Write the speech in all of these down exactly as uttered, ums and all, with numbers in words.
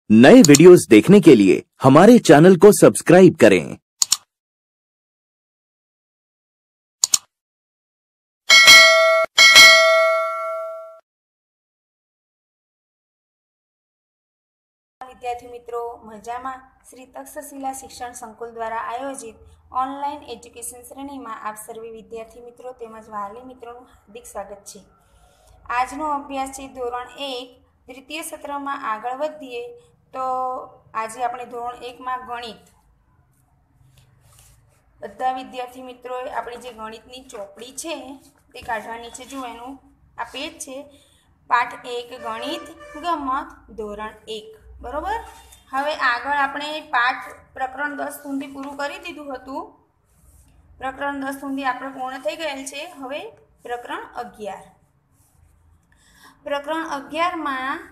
नए वीडियोस देखने के लिए हमारे चैनल को सब्सक्राइब करें। विद्यार्थी मित्रों मजामा श्री तक्षशिला शिक्षण संकुल द्वारा आयोजित ऑनलाइन एज्युकेशन श्रेणी में आप सर्वे विद्यार्थी मित्रों तेमज वाली मित्रों हार्दिक स्वागत है। आजनो अभ्यास है धोरण एक द्वितीय सत्र में आगळ वधीए तो आज આપણે ધોરણ एक में गणित બધા विद्यार्थी मित्रों अपनी जे गणितनी ચોપડી છે તે કાઢવાની છે। જો એનું આ પેજ છે પાઠ एक गणित गमत ધોરણ एक बराबर। हवे आगळ आपणे पाठ प्रकरण दस सुधी पूરું કરી દીધું હતું। प्रकरण दस सुधी આપણે પૂર્ણ થઈ ગયેલ છે। હવે प्रकरण अगियार प्रकरण अगियार में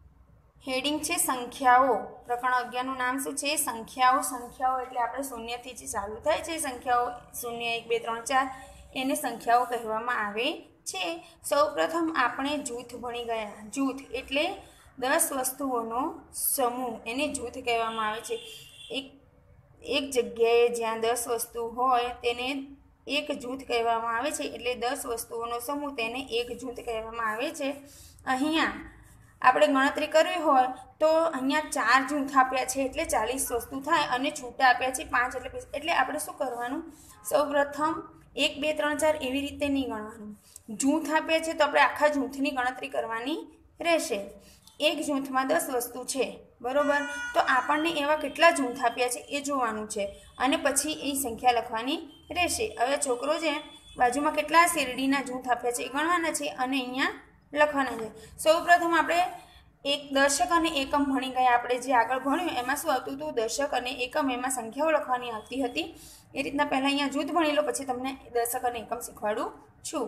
हेडिंग छे संख्याओं। प्रकरण अगियार નું नाम શું છે? સંખ્યાઓ। સંખ્યાઓ એટલે આપણે શૂન્યથી જે ચાલુ થાય છે સંખ્યાઓ शून्य एक બે ત્રણ ચાર એને સંખ્યાઓ કહેવામાં આવે છે। સૌપ્રથમ આપણે જૂથ ભણી ગયા। જૂથ એટલે दस वस्तुओं समूह एने जूथ कहेवामां आवे छे। एक एक जग्याए ज्यां दस वस्तु होय तेने एक जूथ कहेवामां आवे छे। एटले दस वस्तुओं समूह तेने एक जूथ कहेवामां आवे छे। अहींया आपणे गणतरी करवी होय तो अहींया चार जूथ आप्या छे एटले चालीस वस्तु थाय अने छूटा आप्या छे पांच एटले एटले आपणे शुं करवानुं? सौप्रथम एक बे त्रण चार एवी रीते नहीं गणवानुं। जूथ आप्या छे तो आपणे आखा जूथनी गणतरी करवानी रहेशे। एक जूथ में दस वस्तु है बराबर, तो आपने एवं केटला जूथ आप्या छे ए जोवानुं छे अने पछी ए संख्या लखवानी रहेशे। हवे छोकरो छे बाजू में केटला शेरडीना जूथ आप्या छे ए गणवाना छे अने अहींया लखवाना छे। सौप्रथम आपणे एक दशक अने एकम भणी गया। आपणे जे आगळ भण्युं एमां शुं हतुं तो दशक अने एकम एमां संख्याओ लखवानी आवती हती। ए रीतना पहेला अहींया जूथ भणी लो पछी तमने दशक अने एकम शीखवाडुं छुं।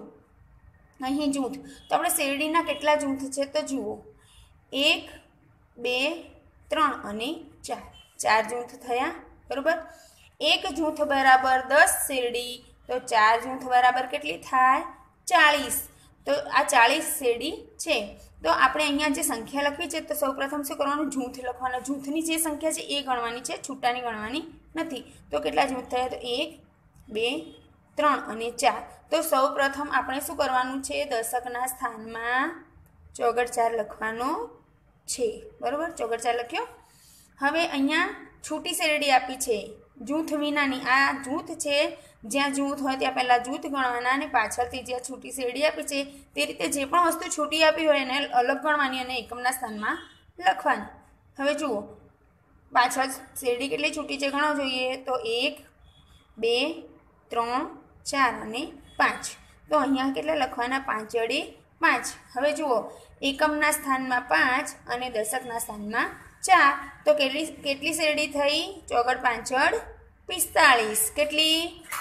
अहीं जूथ तो आपणे शेरडीना केटला जूथ छे तो जुओ एक बे त्रण अने चार चार जूथ थया बराबर। एक जूथ बराबर दस शेरडी तो चार जूथ बराबर केटली थाय? चालीस। तो आ चालीस शेरडी छे। तो आपणे अहींया जे संख्या लखवी छे तो सौप्रथम शुं करवानुं? जूथ लखवाना। जूथनी जे संख्या छे ए गणवानी छे, छूटानी गणवानी नथी। तो केटला जूथ थया? तो एक बे त्रण अने चार। तो सौप्रथम आपणे शुं करवानुं छे? दशकना स्थानमा चौगड़ चार लखवानो छे बराबर। चौगड़ चार लख्यो। हवे अहींया छूटी शेरडी आपी छे जूथ विनानी। आ जूथ छे ज्यां जूथ होय त्यां पहेला जूथ गणवाना अने पाछळथी ज्यां छूटी शेरडी आपी छे ते रीते जे पण वस्तु छूटी आपी होय एने अलग गणवानी अने एकमना स्थानमा लखवानी। हवे जुओ पाछळ शेरडी केटली छूटी छे गणवा जोईए तो एक बे त्रण चार अने पांच। तो अहींया केटला लखवाना? पांच अडी पांच। हवे जुओ एकमना स्थानमा पांच अने दशकना स्थानमा चार। तो केटली केटली शेरडी थई? चौगड़ पांचड़ पिस्तालीस। केटली?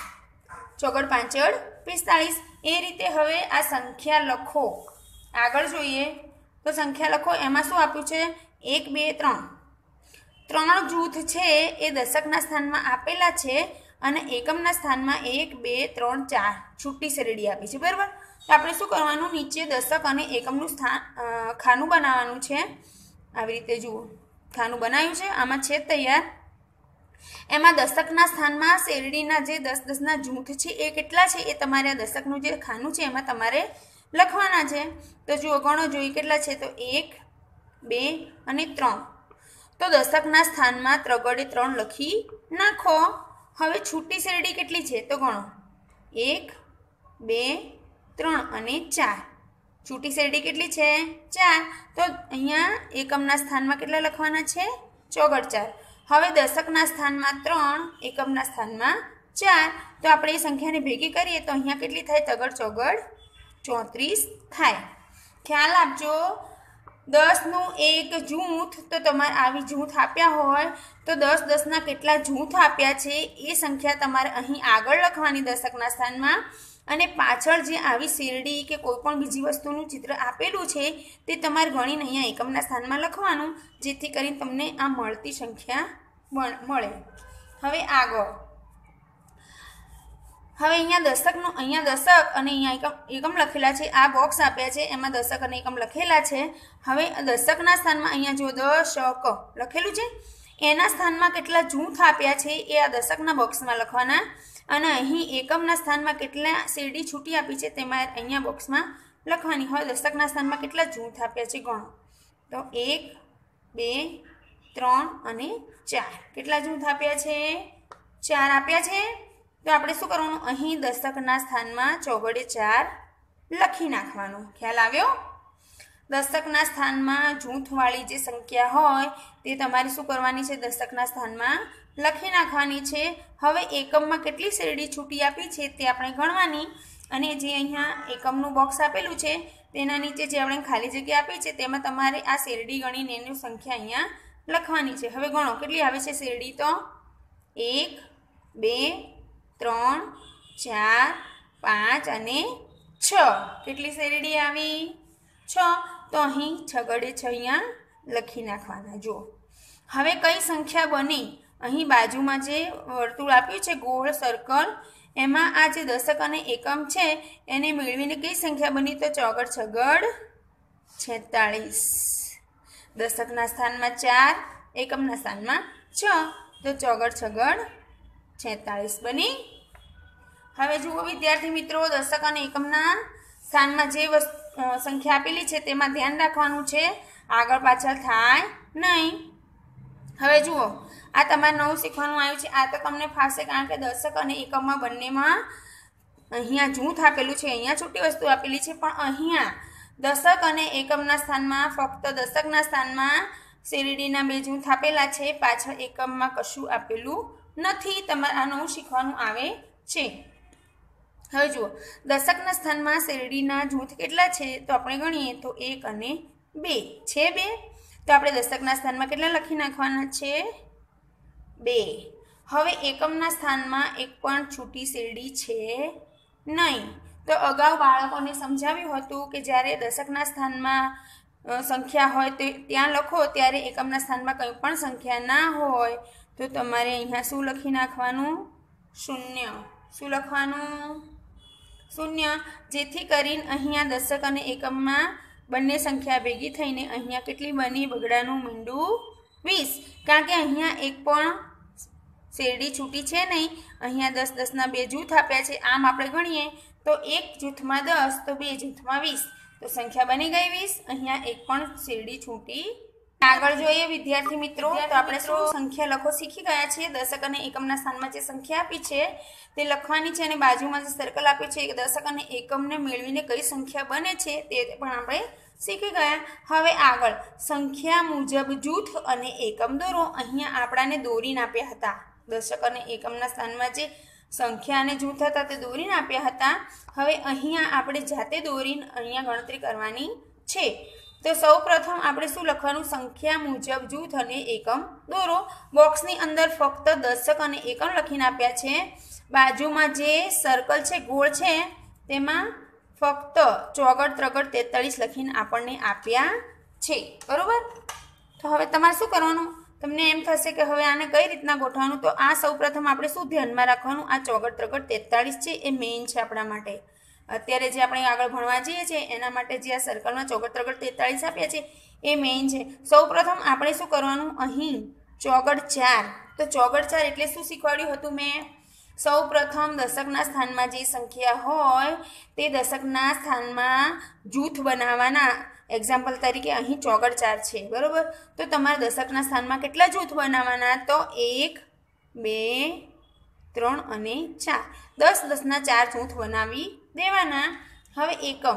चौगड़ पांचड़ पिस्तालीस। ए रीते हवे आ संख्या लखो। आगळ जोईए तो संख्या लखो। एमां शुं आप्युं छे? एक बे त्रण त्रण जूथ छे ए दशकना स्थानमा आपेला छे अने एकमना स्थानमा एक बे त्रण चार छूटी शेरडी आपी छे बराबर। तो आपणे शुं करवानुं? नीचे दशक अने एकमनुं स्थान खानु बनाववानुं छे। आवी रीते जुओ खानु बनाव्युं छे, आमां छे तैयार। एमां दशकना स्थानमा शेरडीना जे दस दसना जूथ छे ए केटला छे ए तमारे दशकनुं जे खानु छे एमां तमारे लखवाना छे। तो जुओ गणो जोई केटला छे? तो एक बे अने त्रण। तो दशकना स्थानमा त्रिगुणे त्रण लखी नाखो। हवे छूटी शेरडी केटली छे? तो गणो एक बे त्रण अने चार। छूटी शेरडी केटली छे? चार। तो अहींया एकमना स्थानमा केटला लखवाना छे? चौगड़ चार। हवे दशकना स्थानमा त्रण एकमना स्थानमा चार। तो आपणे ए संख्याने भेगी करीए तो अहींया केटली थाय? तगड़ चौगड़ चौत्रीस थाय। ख्याल आपजो दस नु एक जूथ तो तमारे आवी जूथ आप्या होय तो दस दसना केटला जूथ आप्या छे ए संख्या तमारे अहीं आगळ लखवानी दशकना स्थानमा अने पाछळ जे आवी शेरडी के कोईपण बीजी वस्तुनुं चित्र आपेलुं छे ते तमारे गणीने अहींया एकमना स्थानमा लखवानुं जेथी करीने तमने आ मळती संख्या मळे। हवे आगळ હવે અહીંયા દશકનું અહીંયા દશક અને અહીંયા એકમ એકમ લખેલા છે, આ બોક્સ આપ્યા છે એમાં દશક અને એકમ લખેલા છે। હવે દશકના સ્થાનમાં અહીંયા જો દશક લખેલું છે એના સ્થાનમાં કેટલા જૂથ આપ્યા છે એ આ દશકના બોક્સમાં લખવાના અને અહીં એકમના સ્થાનમાં કેટલા શેરડી છૂટી આપી છે તેમાં અહીંયા બોક્સમાં લખવાની। હવે દશકના સ્થાનમાં કેટલા જૂથ આપ્યા છે ગણો તો એક બે ત્રણ અને ચાર કેટલા જૂથ આપ્યા છે ચાર આપ્યા છે। તો આપણે શું કરવાનું અહીં દશકના સ્થાનમાં ચોગડે ચાર લખી નાખવાનું। ખ્યાલ આવ્યો? દશકના સ્થાનમાં જૂથવાળી જે સંખ્યા હોય તે તમારે શું કરવાની છે દશકના સ્થાનમાં લખી નાખવાની છે। હવે એકમમાં કેટલી શેરડી છૂટી આપી છે તે આપણે ગણવાની અને જે અહીંયા એકમનું બોક્સ આપેલું છે તેના નીચે જે આપણે ખાલી જગ્યા આપી છે તેમાં તમારે આ શેરડી ગણીને એની સંખ્યા અહીંયા લખવાની છે। હવે ગણો કેટલી આવે છે શેરડી તો એક બે ત્રણ ચાર પાંચ અને છ કેટલી શેરડી આવી છ। તો અહીં છગડે છ અહીંયા લખી નાખવાના। જો હવે કઈ સંખ્યા બની અહીં બાજુમાં જે વર્તુળ આપ્યું છે ગોળ સર્કલ એમાં આ જે દશક અને એકમ છે એને મેળવીને કઈ સંખ્યા બની તો ચોગડ છગડ છેતાળીસ। દશકના સ્થાનમાં ચાર એકમના સ્થાનમાં છ તો ચોગડ છગડ છેતાળીસ બની। હવે જુઓ વિદ્યાર્થી મિત્રો દશક અને એકમના સ્થાનમાં જે વસ્તુ સંખ્યા આપેલી છે તેમાં ધ્યાન રાખવાનું છે આગળ પાછળ થાય નહીં। હવે જુઓ આ તમારે નવું શીખવાનું આવ્યું છે આ તો તમને ફાવશે કારણ કે દશક અને એકમમાં બંનેમાં અહીંયા જૂથ આપેલું છે અહીંયા છૂટી વસ્તુ આપેલી છે પણ અહીંયા દશક અને એકમના સ્થાનમાં ફક્ત દશકના સ્થાનમાં શેરડીના બે જૂથ આપેલા છે પાછળ એકમમાં કશું આપેલું નથી। તમારે આ નવું શીખવાનું આવે છે। હવે જુઓ દશકના સ્થાનમાં શેરડીના જૂથ કેટલા છે તો આપણે ગણીએ તો એક અને બે છે બે તો આપણે દશકના સ્થાનમાં કેટલા લખી નાખવાના છે બે। હવે એકમના સ્થાનમાં એક પણ છૂટી શેરડી છે નહીં। તો અગાઉ બાળકોને સમજાવ્યું હતું કે જ્યારે દશકના સ્થાનમાં સંખ્યા હોય તે ત્યાં લખો ત્યારે એકમના સ્થાનમાં કંઈ પણ સંખ્યા ના હોય તો તમારે અહીંયા શું લખી નાખવાનું શૂન્ય। શું લખવાનું શૂન્ય જેથી કરીને અહીંયા દશક અને એકમમાં બંને સંખ્યા ભેગી થઈને અહીંયા કેટલી બની બગડાનું મીંડું વીસ કારણ કે અહીંયા એક પણ શેરડી છૂટી છે નહીં। અહીંયા દસ દસના બે જૂથ આપ્યા છે આમ આપણે ગણીએ તો એક જૂથમાં દસ તો બે જૂથમાં વીસ તો સંખ્યા બની ગઈ વીસ। અહીંયા એક પણ શેરડી છૂટી આગળ જોઈએ વિદ્યાર્થી મિત્રો તો આપણે શું સંખ્યા લખો શીખી ગયા છીએ। દશક અને એકમના સ્થાનમાં જે સંખ્યા આપી છે તે લખવાની છે અને બાજુમાં જે સર્કલ આપ્યું છે દશક અને એકમને મેળવીને કઈ સંખ્યા બને છે તે પણ આપણે શીખી ગયા। હવે આગળ સંખ્યા મુજબ જૂથ અને એકમ દોરો। અહીંયા આપણાને દોરીને આપ્યા હતા દશક અને એકમના સ્થાનમાં જે સંખ્યા અને જૂથ હતા તે દોરીને આપ્યા હતા। હવે અહીંયા આપણે જાતે દોરીને અહીંયા ગણતરી કરવાની છે। તો સૌપ્રથમ આપણે શું લખવાનું સંખ્યા મુજબ જૂથ અને એકમ દોરો। બોક્સની અંદર ફક્ત દશક અને એકમ લખીને આપ્યા છે બાજુમાં જે સર્કલ છે ગોળ છે તેમાં ફક્ત ચોગડ ત્રગડ તેતાળીસ લખીને આપણને આપ્યા છે બરોબર। તો હવે તમારે શું કરવાનું તમને એમ થશે કે હવે આને કઈ રીતના ગોઠવવાનું તો આ સૌપ્રથમ આપણે શું ધ્યાનમાં રાખવાનું આ ચોગડ ત્રગડ તેતાળીસ છે એ મેઇન છે આપણા માટે। અત્યારે જે આપણે આગળ ભણવા જઈએ છીએ એના માટે જે આ સર્કલમાં ચોગડ ત્રગડ તેતાળીસ આપ્યા છે એ મેઇન છે। સૌપ્રથમ આપણે શું કરવાનું અહીં ચોગડ ચાર તો ચોગડ ચાર એટલે શું શીખવાડ્યું હતું મેં સૌપ્રથમ દશકના સ્થાનમાં જે સંખ્યા હોય તે દશકના સ્થાનમાં જૂથ બનાવવાના। એક્ઝામ્પલ તરીકે અહીં ચોગડ ચાર છે બરોબર તો તમારે દશકના સ્થાનમાં કેટલા જૂથ બનાવવાના તો એક બે ત્રણ અને ચાર દસ દસના ચાર જૂથ બનાવી દેવાના। હવે એકમ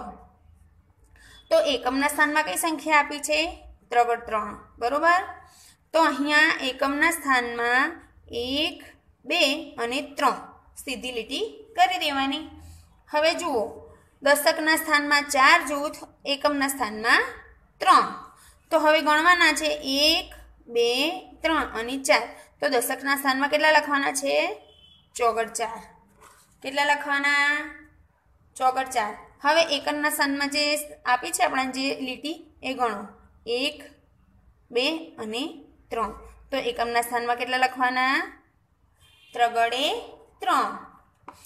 તો એકમના સ્થાનમાં કઈ સંખ્યા આપી છે ત્રગડ ત્રણ બરોબર તો અહીંયા એકમના સ્થાનમાં એક બે અને ત્રણ સીધી લીટી કરી દેવાની। હવે જુઓ દશકના સ્થાનમાં ચાર જૂથ એકમના સ્થાનમાં ત્રણ તો હવે ગણવાના છે એક બે ત્રણ અને ચાર તો દશકના સ્થાનમાં કેટલા લખવાના છે ચોગડ ચાર કેટલા લખવાના ચોગડ ચાર। હવે એકમના સ્થાનમાં જે આપી છે આપણા જે લીટી એ ગણો એક બે અને ત્રણ તો એકમના સ્થાનમાં કેટલા લખવાના ત્રગડે ત્રણ।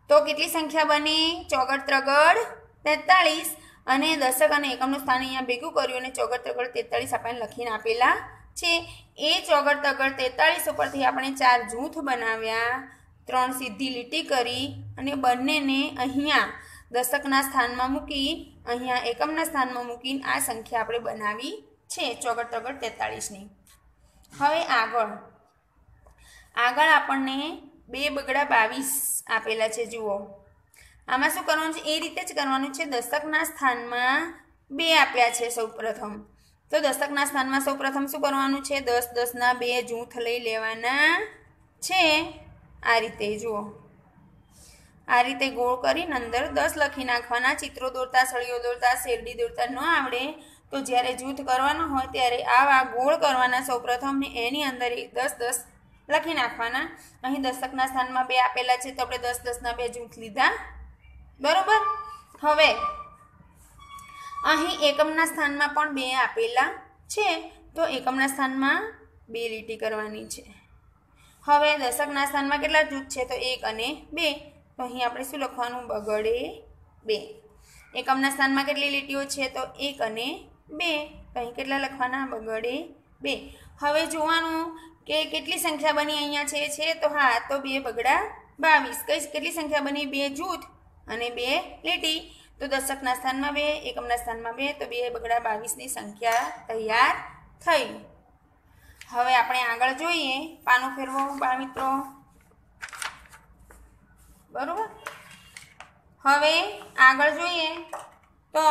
તો કેટલી સંખ્યા બની? ચોગડ ત્રગડ તેતાળીસ. અને દશક અને એકમનું સ્થાન અહીંયા ભેગું કર્યું અને ચોગડ ત્રગડ તેતાળીસ આપણને લખીને આપેલા છે. એ ચોગડ ત્રગડ તેતાળીસ ઉપરથી આપણે ચાર જૂથ બનાવ્યા, ત્રણ સીધી લીટી કરી અને બંનેને અહીંયા દશકના સ્થાનમાં મૂકી અહીંયા એકમના સ્થાનમાં મૂકીને આ સંખ્યા આપણે બનાવી છે ચોગડ ત્રગડ તેતાળીસની. હવે આગળ આગળ આપણને બે બગડા બાવીસ આપેલા છે. જુઓ આમાં શું કરવાનું છે? એ રીતે જ કરવાનું છે. દશકના સ્થાનમાં બે આપ્યા છે સૌપ્રથમ. તો દશકના સ્થાનમાં સૌપ્રથમ શું કરવાનું છે? દસ દસના બે જૂથ લઈ લેવાના છે. આ રીતે જુઓ, આ રીતે ગોળ કરીને અંદર દસ લખી નાખવાના. ચિત્રો દોરતા, સળીઓ દોરતા, શેરડી દોરતા ન આવડે તો જ્યારે જૂથ કરવાનું હોય ત્યારે આવા ગોળ કરવાના સૌપ્રથમ ને એની અંદર દસ દસ લખી નાખવાના. અહીં દશકના સ્થાનમાં બે આપેલા છે તો આપણે દસ દસના બે જૂથ લીધા, બરોબર. હવે અહીં એકમના સ્થાનમાં પણ બે આપેલા છે તો એકમના સ્થાનમાં બે લીટી કરવાની છે. હવે દશકના સ્થાનમાં કેટલા જૂથ છે? તો એક અને બે. તો અહીં આપણે શું લખવાનું? બગડે બે. એકમના સ્થાનમાં કેટલી લીટીઓ છે? તો એક અને બે. તો અહીં કેટલા લખવાના? બગડે બે. હવે જોવાનું કે કેટલી સંખ્યા બની અહીંયા છે છે તો હા, તો બે બગડા બાવીસ. કઈ કેટલી સંખ્યા બની? બે જૂથ અને બે લીટી. તો દશકના સ્થાનમાં બે, એકમના સ્થાનમાં બે, તો બે બગડા બાવીસની સંખ્યા તૈયાર થઈ. હવે આપણે આગળ જોઈએ. પાનું ફેરવો બાળ મિત્રો, બરોબર. હવે આગળ જોઈએ તો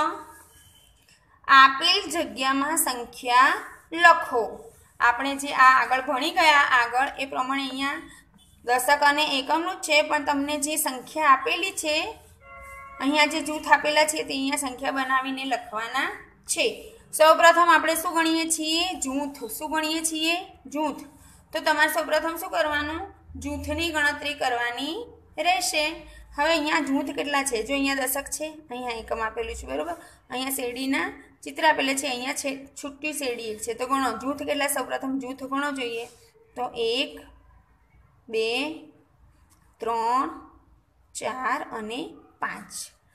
આપેલ જગ્યામાં સંખ્યા લખો. આપણે જે આ આગળ ભણી ગયા આગળ એ પ્રમાણે અહીંયા દશક અને એકમનું જ છે, પણ તમને જે સંખ્યા આપેલી છે અહીંયા જે જૂથ આપેલા છે તે અહીંયા સંખ્યા બનાવીને લખવાના છે. સૌપ્રથમ આપણે શું ગણીએ છીએ? જૂથ. શું ગણીએ છીએ? જૂથ. તો તમારે સૌપ્રથમ શું કરવાનું? જૂથની ગણતરી કરવાની રહેશે. હવે અહીંયા જૂથ કેટલા છે? જો અહીંયા દશક છે, અહીંયા એકમ આપેલું છે, બરોબર. અહીંયા શેરડીના ચિત્ર આપેલા છે, અહીંયા છે છૂટી શેરડી એક છે. તો ગણો જૂથ કેટલા? સૌપ્રથમ જૂથ ગણો જોઈએ. તો એક, બે, ત્રણ, ચાર અને પાંચ.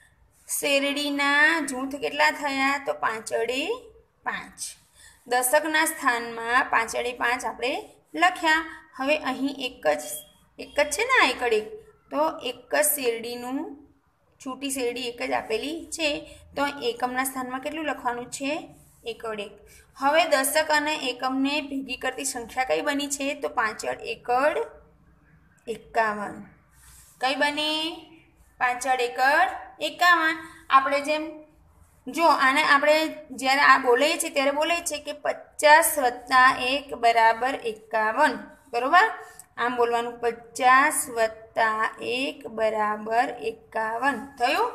શેરડીના જૂથ કેટલા થયા? તો પાંચડે પાંચ. દશકના સ્થાનમાં પાંચડે પાંચ આપણે લખ્યા. હવે અહીં એક જ એક જ છે ને, આ એકડ એક. તો એક જ શેરડીનું છૂટી શેરડી એક જ આપેલી છે. તો એકમના સ્થાનમાં કેટલું લખવાનું છે? એકડ એક. હવે દશક અને એકમને ભેગી કરતી સંખ્યા કઈ બની છે? તો પાંચડ એકડ એકાવન. કઈ બની? પાંચડ એકડ એકાવન. આપણે જેમ જો આને આપણે જ્યારે આ બોલીએ છીએ ત્યારે બોલીએ છીએ કે પચાસ વત્તા એક બરાબર એકાવન, બરોબર. આમ બોલવાનું, પચાસ વત્તા એક બરાબર એકાવન થયું.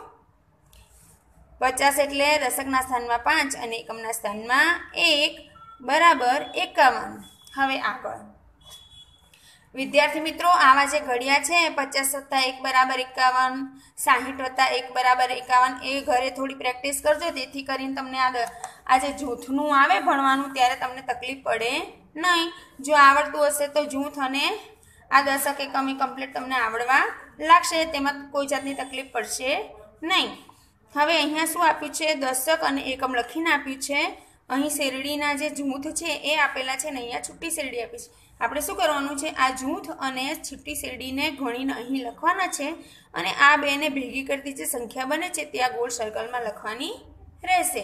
પચાસ એટલે દશકના સ્થાનમાં પાંચ અને એકમના સ્થાનમાં એક બરાબર એકાવન. હવે આગળ વિદ્યાર્થી મિત્રો, આવા જે ઘડિયા છે પચાસ વત્તા એક બરાબર એકાવન, સાહીઠ વત્તા એક બરાબર એકાવન, એ ઘરે થોડી પ્રેક્ટિસ કરજો, જેથી કરીને તમને આ આ જે જૂથનું આવે ભણવાનું ત્યારે તમને તકલીફ પડે નહીં. જો આવડતું હશે તો જૂથ અને આ દશક એકમ એ કમ્પ્લીટ તમને આવડવા લાગશે, તેમાં કોઈ જાતની તકલીફ પડશે નહીં. હવે અહીંયા શું આપ્યું છે? દશક અને એકમ લખીને આપ્યું છે. અહીં શેરડીના જે જૂથ છે એ આપેલા છે ને અહીંયા છૂટી શેરડી આપી છે. આપણે શું કરવાનું છે? આ જૂથ અને છૂટી શેરડીને ગણીને અહીં લખવાના છે અને આ બેને ભેગી કરતી જે સંખ્યા બને છે ત્યાં ગોળ સર્કલમાં લખવાની રહેશે.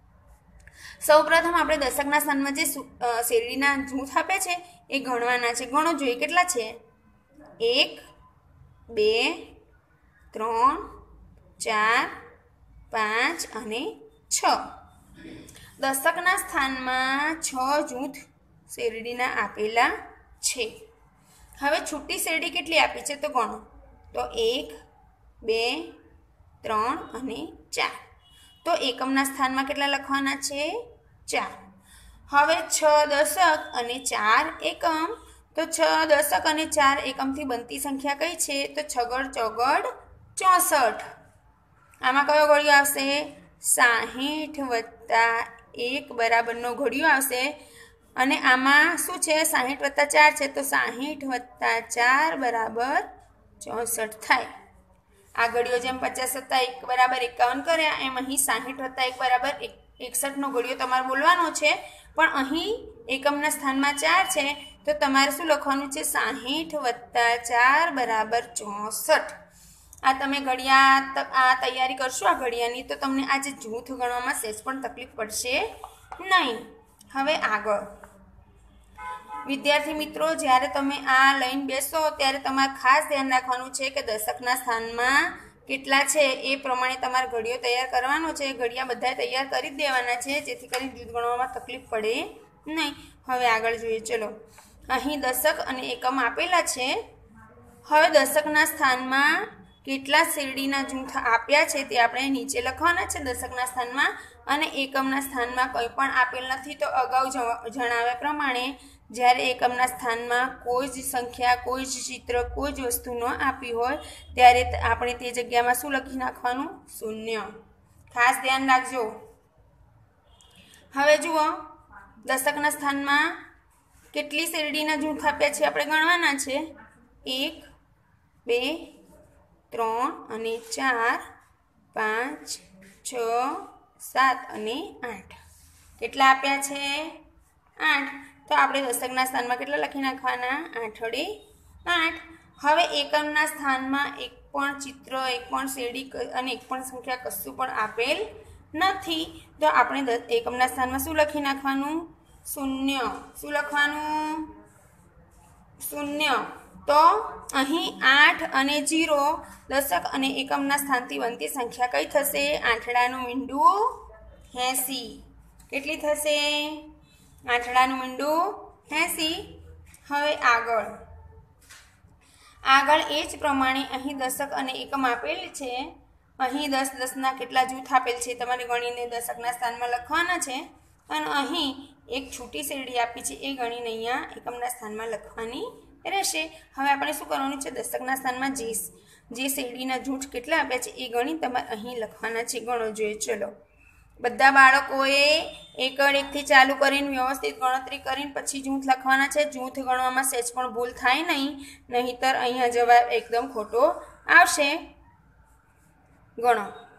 સૌપ્રથમ આપણે દશકના સ્થાનમાં જે શેરડીના જૂથ આપે છે એ ગણવાના છે. ગણો જોઈએ કેટલા છે? એક, બે, ત્રણ, ચાર, પાંચ અને છ. દશકના સ્થાનમાં છ જૂથ શેરડીના આપેલા છે. હવે છૂટી શેરડી કેટલી આપી છે? તો ગણો. તો એક, બે, ત્રણ અને ચાર. તો એકમના સ્થાનમાં કેટલા લખવાના છે? ચાર. હવે છ દશક અને ચાર એકમ. તો છ દશક અને ચાર એકમથી બનતી સંખ્યા કઈ છે? તો છગડ ચોગડ ચોસઠ. આમાં કયો ઘડિયો આવશે? સાહીઠ વત્તા એક બરાબરનો ઘડિયો આવશે. અને આમાં શું છે? સાહીઠ વત્તા ચાર છે, તો સાહીઠ વત્તા ચાર બરાબર ચોસઠ થાય. આ ઘડીઓ જેમ પચાસ વત્તા એક બરાબર એકાવન કર્યા એમ અહીં સાહીઠ વત્તા એક બરાબર એકસઠનો ઘડીઓ તમારે બોલવાનો છે, પણ અહીં એકમના સ્થાનમાં ચાર છે તો તમારે શું લખવાનું છે? સાહીઠ વત્તા ચાર બરાબર ચોસઠ. આ તમે ઘડિયા આ તૈયારી કરશો આ ઘડિયાની તો તમને આ જે જૂથ ગણવામાં સહેજ પણ તકલીફ પડશે નહીં. હવે આગળ વિદ્યાર્થી મિત્રો, જ્યારે તમે આ લઈને બેસો ત્યારે તમારે ખાસ ધ્યાન રાખવાનું છે કે દશકના સ્થાનમાં કેટલા છે એ પ્રમાણે તમારે ઘડિયો તૈયાર કરવાનો છે. ઘડિયા બધા તૈયાર કરી જ દેવાના છે જેથી કરીને જૂથ ગણવામાં તકલીફ પડે નહીં. હવે આગળ જોઈએ. ચલો, અહીં દશક અને એકમ આપેલા છે. હવે દશકના સ્થાનમાં કેટલા શેરડીના જૂથ આપ્યા છે તે આપણે નીચે લખવાના છે દશકના સ્થાનમાં, અને એકમના સ્થાનમાં કંઈ પણ આપેલ નથી. તો અગાઉ જણાવ્યા પ્રમાણે જ્યારે એકમના સ્થાનમાં કોઈ જ સંખ્યા, કોઈ જ ચિત્ર, કોઈ જ વસ્તુ ન આપી હોય ત્યારે આપણે તે જગ્યામાં શું લખી નાખવાનું? શૂન્ય. ખાસ ધ્યાન રાખજો. હવે જુઓ, દશકના સ્થાનમાં કેટલી શેરડીના જૂથ આપ્યા છે આપણે ગણવાના છે. એક, બે, ત્રણ અને ચાર, પાંચ, છ, સાત અને આઠ. કેટલા આપ્યા છે? આઠ. તો આપણે દશકના સ્થાનમાં કેટલા લખી નાખવાના? આઠડે આઠ. હવે એકમના સ્થાનમાં એક પણ ચિત્ર, એક પણ શેરડી અને એક પણ સંખ્યા કશું પણ આપેલ નથી. તો આપણે એકમના સ્થાનમાં શું લખી નાખવાનું? શૂન્ય. શું લખવાનું? શૂન્ય. તો અહીં આઠ અને જીરો દશક અને એકમના સ્થાનથી બનતી સંખ્યા કઈ થશે? આઠડાનું મીંડું એંસી. કેટલી થશે? આઠડાનું મીંડું એંસી. હવે આગળ આગળ એ જ પ્રમાણે અહીં દશક અને એકમ આપેલ છે. અહીં દસ દસના કેટલા જૂથ આપેલ છે તમારે ગણીને દશકના સ્થાનમાં લખવાના છે, અને અહીં એક છૂટી શેરડી આપી છે એ ગણીને અહીંયા એકમના સ્થાનમાં લખવાની રહેશે. હવે આપણે શું કરવાનું છે? દશકના સ્થાનમાં જે જે શેરડીના જૂથ કેટલા આપ્યા છે એ ગણી તમારે અહીં લખવાના છે. ગણો જોઈએ. ચલો, બધા બાળકોએ એકડ એકથી ચાલુ કરીને વ્યવસ્થિત ગણતરી કરીને પછી જૂથ લખવાના છે. જૂથ ગણવામાં સહેજ પણ ભૂલ થાય નહીં, નહીંતર અહીંયા જવાબ એકદમ ખોટો આવશે. ગણો.